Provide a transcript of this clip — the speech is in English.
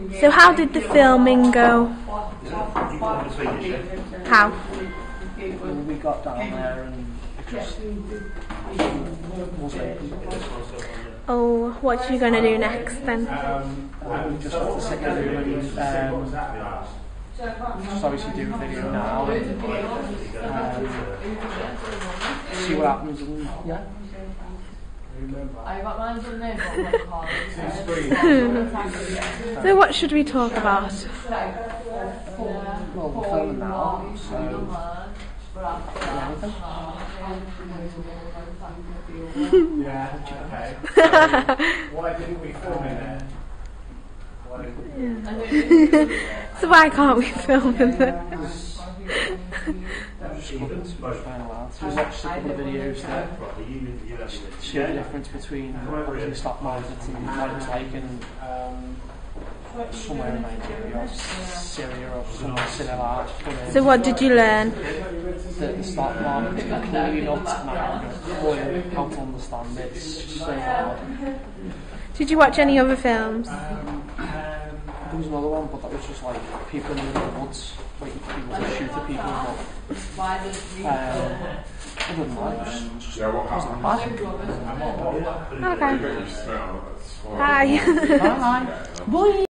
So how did the filming go? How? We got down there and it just wasn't. Oh, what are you going to do next then? We just have to sit there and just obviously do a video now and see what happens and yeah. So what should we talk about? Well, we're filming now, so Yeah, okay. Why didn't we film in there? So why can't we film in there? There's actually a couple of videos that show the difference between obviously stock markets and what it's like in somewhere in Nigeria or Syria or somewhere similar. So what did you learn? The stock market's completely nuts and I have no clue how to understand it. It's just so hard. Did you watch any other films? There was another one, but that was just like people in the woods, waiting for people to shoot at people. But, other than that, it was magic. Okay. Bye. Bye. Bye.